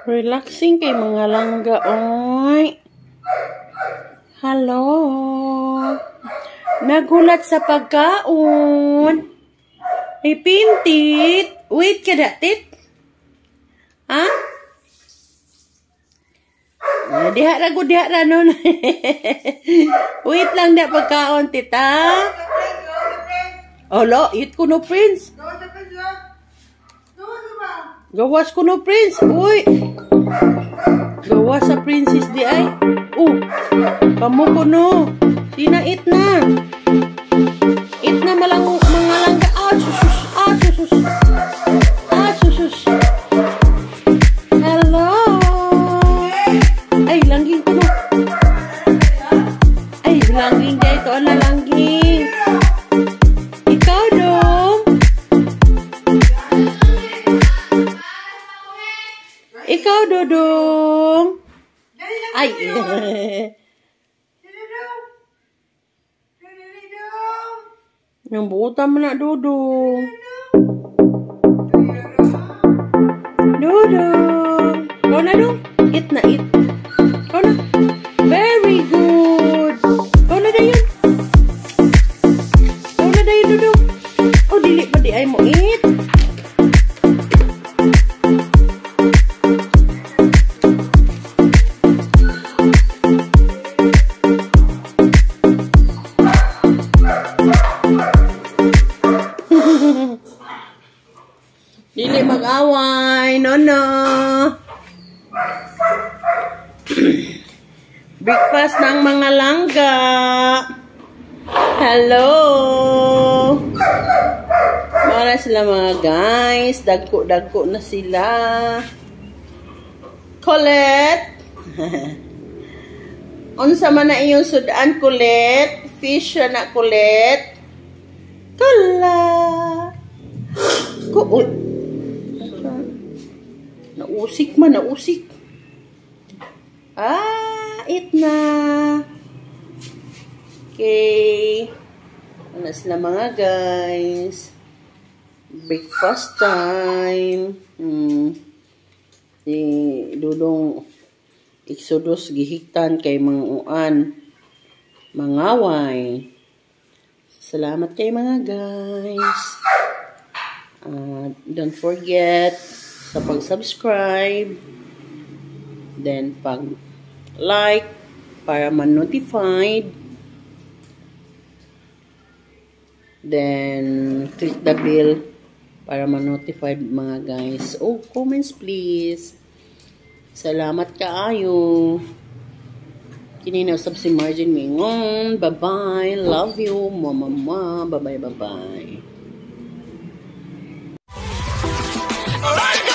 Relaxing kay mga langga, oy. Hello. Nagulat sa pagkaon. Pintit. Wait ka datit. Ha? Diha ra nun. Wait lang da pagkaon, tita. Olo, eat ko no, Prince. Gawas ko no, Prince. Uy. Gawas sa princess di ay. Kamu ko no. Sina eat na. Eat na mga langga. Susus. Susus. Hello. Ay, langging ko no. Ay, langging dyan. Ito na langging. Ikaw dong. Ikaw dodong. Ay. Yang buta mana dodong. Dodong. Kau na dong. Eat na eat. Kau na. Very good. Kau na dayon. Kau na dayon dodong. Oh, dili pa di ay mo eat. Dili mag-away, no. Breakfast ng mga langga. Hello. Para sila mga guys. Dagko na sila. Colette. Unsa man na iyong sudan, Colette? Fish na, Colette. Kala. Nausik. Eat na. Okay. Ano sila mga guys? Breakfast time. Si Dudong Exodus gihiktan kay mga uan. Mangaway. Salamat kay mga guys. Don't forget sa pag-subscribe, then pag-like para ma-notified, then click the bell para ma-notified mga guys. Comments please. Salamat kaayo. Kininaw sab si Margin Mingon. Bye-bye. Love you. Mama. Bye-bye.